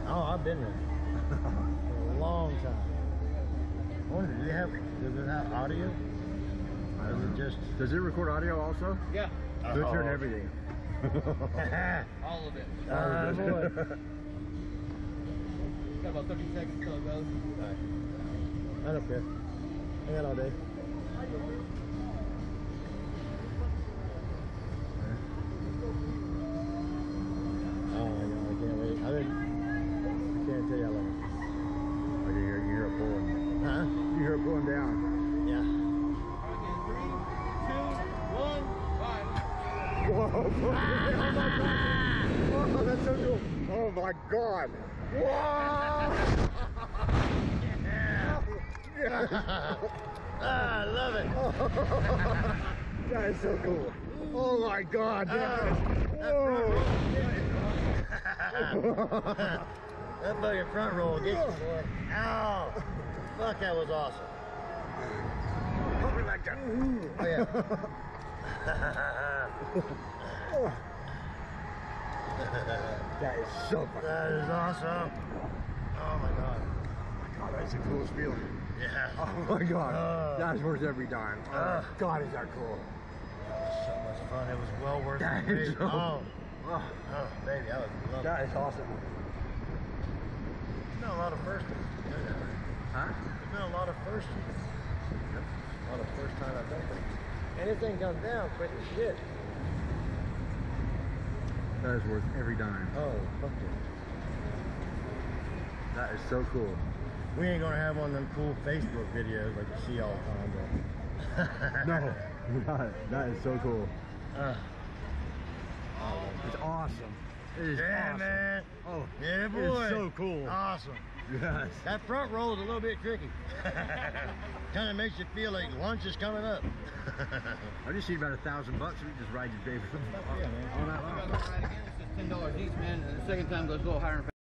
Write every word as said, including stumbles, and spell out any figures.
Oh, I've been there for a long time. I wonder, do they have, does it have audio? Or is it just... Does it record audio also? Yeah. Good Oh. turn everything. All of it. Uh, boy. Got about thirty seconds till it goes. Alright. I don't care. I got all day. Oh my god, I can't wait. I mean, I can't tell you how long. Oh, you hear, you hear it pulling. Huh? You hear it pulling down. Yeah. Alright, in three, two, one, five. Whoa! Oh, that's so cool. Oh my god. Whoa! Ah, I love it. That is so cool. Oh my god. That Whoa! That fucking front roll gets you, boy. Ow! Fuck, that was awesome. Put me like that. Oh yeah. That is so fucking That is awesome. Oh my god. God, that's the coolest feeling. Yeah. Oh my god. Uh, That's worth every dime. Oh uh, my god, is that cool. So much fun. It was well worth That it. is so- Oh. Oh, Oh, baby, I was loving that is awesome. it. There's been a lot of firsts. Huh? There's been a lot of firsts. A lot of first time I've done things. And this thing comes down quick as shit. That is worth every dime. Oh, fuck it. That is so cool. We ain't gonna have one of them cool Facebook videos like you see all the time, but No, that, that is so cool. Uh, It's awesome. It is yeah, awesome. man. Oh, Yeah, it boy. is so cool. Awesome. Yes. That front roll is a little bit tricky. Kind of makes you feel like lunch is coming up. I just need about a thousand bucks. We just ride your baby Yeah, man. all night I long. got to ride again. It's just ten dollars each, man. And the second time goes a little higher.